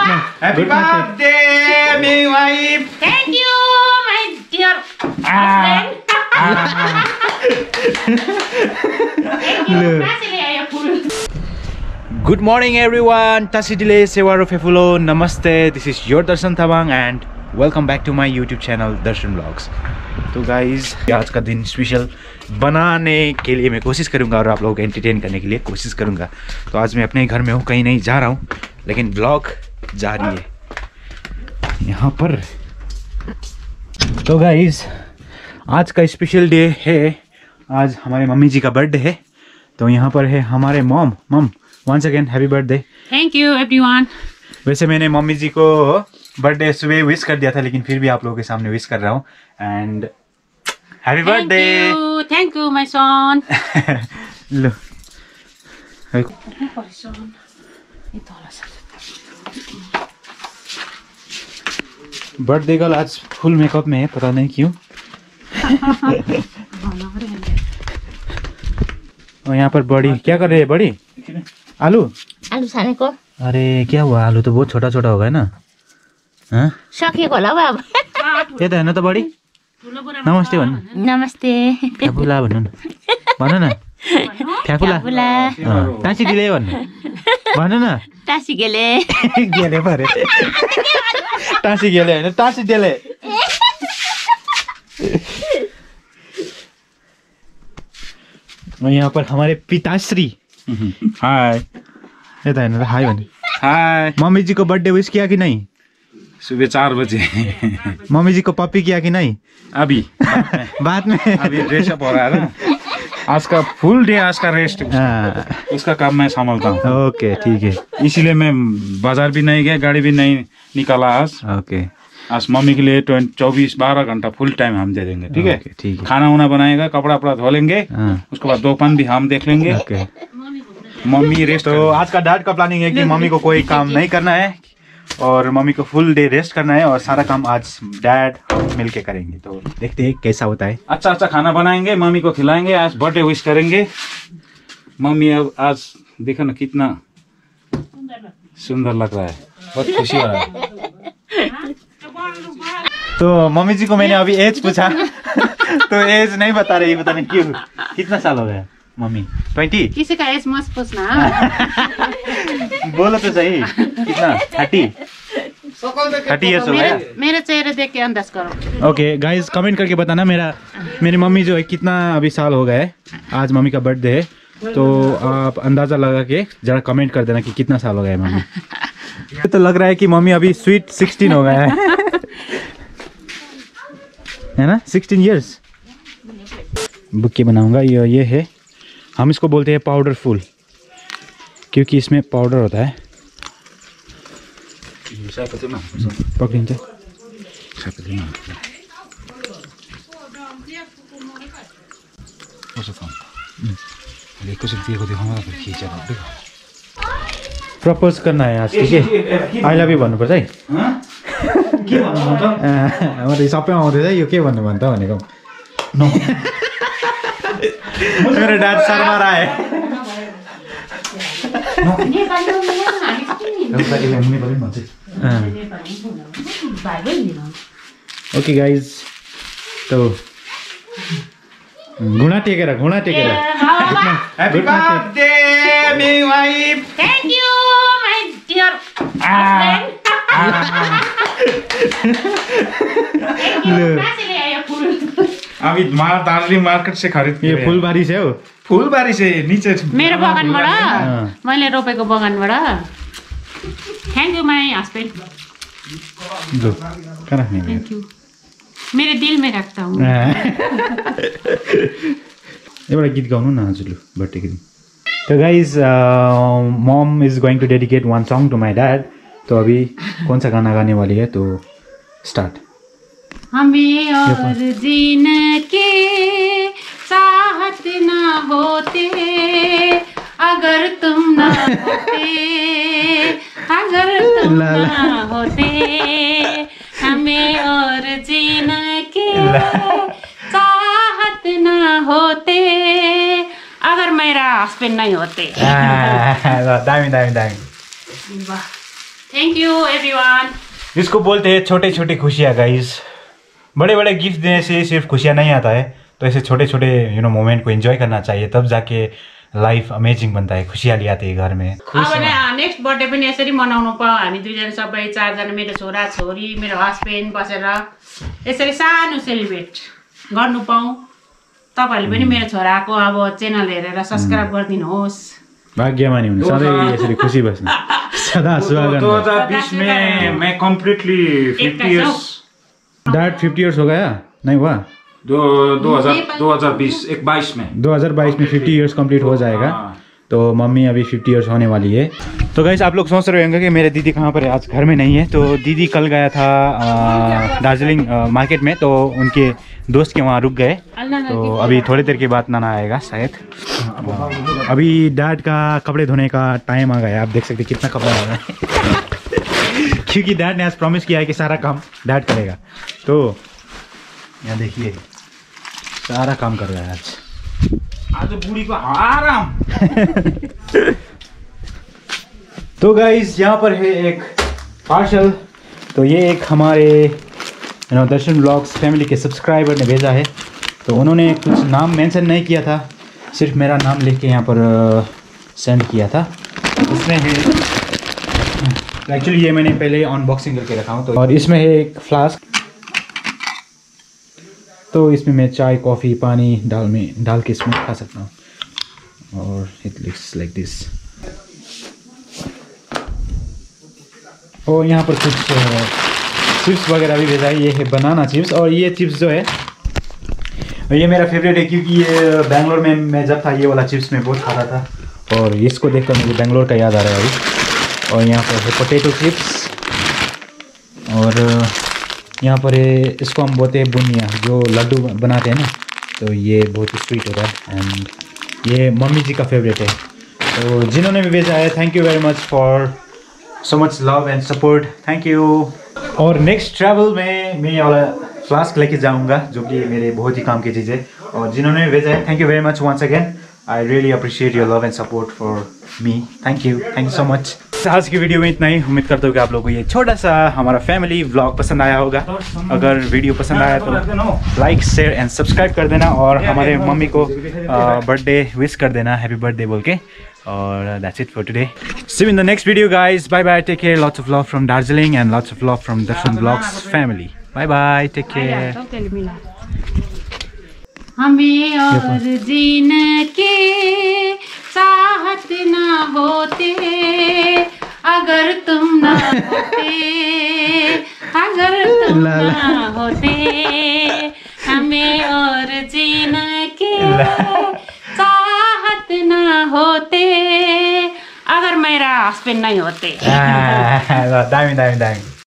Happy birthday, my wife. Thank you, my dear husband. Thank you. Kasile ayo full. Good morning, everyone. Tasidile Sewaro Fefulo. Namaste. This is your Darshan Thabang and welcome back to my YouTube channel Darshan Vlogs. तो guys आज का दिन special बनाने के लिए मैं कोशिश करूंगा और आप लोगों को एंटरटेन करने के लिए कोशिश करूंगा। तो आज मैं अपने घर में हूँ, कहीं नहीं जा रहा हूँ, लेकिन ब्लॉग जारी है यहाँ पर। तो गाइज आज का स्पेशल डे है, आज हमारे मम्मी जी का बर्थडे है। तो यहाँ पर है हमारे mum once again happy birthday. Thank you everyone. वैसे मैंने मम्मी जी को बर्थडे सुबह विश कर दिया था, लेकिन फिर भी आप लोगों के सामने विश कर रहा हूँ। And happy birthday. Thank you my son. लो बर्थडे गर्ल आज फुल मेकअप में है, पता नहीं क्यों। और यहाँ पर बड़ी क्या कर रही है? बड़ी आलू छाने को। अरे क्या हुआ? आलू तो बहुत छोटा छोटा होगा ना। हाँ सकिएको होला बाबा। ये तो है ना। तो बड़ी नमस्ते भन्नु। नमस्ते। फ्याफुला भन्नु न, भन्नु न। फ्याफुला टाँसी दिले भन्नु, भन्नु न। टासी गेले। गेले परे। टाँसी गेले होइन, टाँसी दिले। यहाँ पर हमारे पिताश्री। हाय। ये तो है ना, हाय भन्नु। हाय। मम्मी जी को बर्थडे विश किया कि नहीं? सुबह 4 बजे। मम्मी जी को पप्पी किया कि नहीं? अभी बाद में। अभी ड्रेसअप हो रहा है ना, आज का फुल डे, आज का रेस्ट। उसका काम मैं संभालता हूँ। ओके ठीक है। इसीलिए मैं बाजार भी नहीं गया, गाड़ी भी नहीं निकाला आज। ओके। आज मम्मी के लिए 12 घंटा फुल टाइम हम दे देंगे। ठीक है? ठीक है। खाना वाना बनाएगा, कपड़ा वपड़ा धो लेंगे, उसके बाद दोपहर भी हम देख लेंगे। ओके। Mummy rest. तो आज का डैड का प्लानिंग है कि मम्मी को कोई काम नहीं करना है और मम्मी को फुल डे रेस्ट करना है, और सारा काम आज डैड मिलके करेंगे। तो देखते हैं कैसा होता है। अच्छा खाना बनाएंगे, मम्मी को खिलाएंगे, आज बर्थडे विश करेंगे। मम्मी अब आज देखो ना कितना सुंदर लग रहा है, बहुत खुशी हो रहा है। तो मम्मी जी को मैंने अभी एज पूछा तो एज नहीं बता रही, पता नहीं क्यों। कितना साल हो गया मम्मी? 20? किसी का एज मत पूछना। बोलो तो सही, कितना? 30 इयर्स हो गया। मेरे चेहरे देख के अंदाज करो। ओके गाइज, कमेंट करके बताना मेरी मम्मी जो है कितना अभी साल हो गया है। आज मम्मी का बर्थडे है, तो आप अंदाजा लगा के जरा कमेंट कर देना कि कितना साल हो गया है मम्मी। तो लग रहा है कि मम्मी अभी स्वीट 16 हो गया है ना? 16 इयर्स। बुक्के बनाऊंगा। ये है, हम इसको बोलते हैं पाउडर फूल, क्योंकि इसमें पाउडर होता है। पकड़िन्छ। प्रपोज करना है आज, ठीक है? आई लभ यू भन्नुपर्छ है। म सबै आउँदैछ, यो के भन्नु भन्छ भनेको। मेरो ड्याड शर्मा रहा है। ओके गाइज, तो घुँडा टेकेर happy birthday my wife. Thank you my dear husband. Thank you. kasile ayo full. अभी दार्जिलिङ मार्केट से खरीद के। ये फुलबारी से हो? फुलबारी से नीचे मेरो बगानबाट, मैले रोपेको बगानबाट। Thank you my husband. लो कहाँ राख्ने? Thank you. मेरे दिल में रखता हूँ। एउटा गीत गाउनु न आज, लु बर्थडे के दिन। तो guys, mom is going to dedicate one song to my dad. तो अभी कौन सा गाना गाने वाली है? तो स्टार्ट। हमें और जीने के चाहत ना होते, अगर तुम ना होते, अगर तुम ना होते, हमें और जीने के चाहत ना होते, अगर मेरा हस्बैंड नहीं होते। दामी दामी दामी। Thank you everyone. इसको बोलते हैं छोटे छोटे खुशियाँ गाइस। बड़े बड़े गिफ्ट देने से सिर्फ खुशियाँ नहीं आता है, तो ऐसे छोटे छोटे मोमेंट को एंजॉय करना चाहिए, तब जाके लाइफ अमेजिङ बनता है, खुशियाली आती है घर में। अब नेक्स्ट बर्थडे पनि यसरी मनाउनु पाऊँ हामी दुईजना सबै, चारजना, मेरो छोरा छोरी, मेरो हस्बेन्ड बसेर यसरी सानो सेलिब्रेट गर्नु पाऊँ। तपाईँहरूले पनि मेरो छोराको अब च्यानल हेरेर सब्सक्राइब गरिदिनुहोस्। भाग्यमानी हुनु, सधैँ यसरी खुसी बस्नु, सदा सुहागन। 2020 में मैं कम्प्लीटली 50 इयर्स। डैड 50 इयर्स हो गया नहीं हुआ? 2022 में 2022 में 50 इयर्स कंप्लीट हो जाएगा। तो मम्मी अभी 50 इयर्स होने वाली है। तो गाइस आप लोग सोच रहे होंगे कि मेरे दीदी कहाँ पर है, आज घर में नहीं है। तो दीदी कल गया था दार्जिलिंग मार्केट में, तो उनके दोस्त के वहाँ रुक गए। तो अभी थोड़ी देर के बाद नाना आएगा शायद। अभी डैड का कपड़े धोने का टाइम आ गया। आप देख सकते कितना कपड़ा आ रहा है क्योंकि डैड ने आज प्रॉमिस किया है कि सारा काम डैड करेगा। तो यहाँ देखिए सारा काम कर रहा है आज बूढ़ी को आराम। तो गाइस यहाँ पर है एक पार्सल। तो ये एक हमारे दर्शन व्लॉग्स फैमिली के सब्सक्राइबर ने भेजा है। तो उन्होंने कुछ नाम मेंशन नहीं किया था, सिर्फ मेरा नाम लिख के यहाँ पर सेंड किया था। इसमें है, एक्चुअली ये मैंने पहले अनबॉक्सिंग करके रखा हूँ। तो और इसमें है एक फ्लास्क। तो इसमें मैं चाय, कॉफ़ी, पानी डाल के इसमें खा सकता हूँ। और इट लुक्स लाइक दिस। और यहाँ पर कुछ चिप्स वगैरह भी भेजा है। ये है बनाना चिप्स। और ये चिप्स जो है ये मेरा फेवरेट है, क्योंकि ये बेंगलोर में मैं जब था ये वाला चिप्स मैं बहुत खाता था। और इसको देखकर मुझे बेंगलोर का याद आ रहा है अभी। और यहाँ पर है पोटैटो चिप्स। और यहाँ पर इसको हम बोलते हैं बुनिया, जो लड्डू बनाते हैं ना। तो ये बहुत ही स्वीट होता है एंड ये मम्मी जी का फेवरेट है। तो जिन्होंने भी भेजा है, thank you very much for so much love and support, thank you. और नेक्स्ट ट्रैवल में मैं ये वाला फ्लास्क लेके जाऊँगा, जो कि मेरे बहुत ही काम की चीज़ है। और जिन्होंने भी भेजा है, thank you very much once again. I really appreciate your love and support for me. Thank you so much. आज की वीडियो में इतना ही। उम्मीद करता हूँ कि आप लोगों को ये छोटा सा हमारा फैमिली व्लॉग पसंद आया होगा। अगर वीडियो पसंद आया तो लाइक, शेयर एंड सब्सक्राइब कर देना। और हमारे मम्मी को बर्थडे विश कर देना, हैप्पी बर्थडे बोल के। और that's it for today. See you in the next video guys. Bye bye, take care, lots of love from Darjeeling and lots of love from Darshan vlogs family. Bye bye, take care. हमें और जीने के चाहत ना होते अगर तुम ना होते, अगर तुम ना होते, हमें और जीने के चाहत ना होते अगर मेरा हस्बैंड नहीं होते। दामी दामी दामी।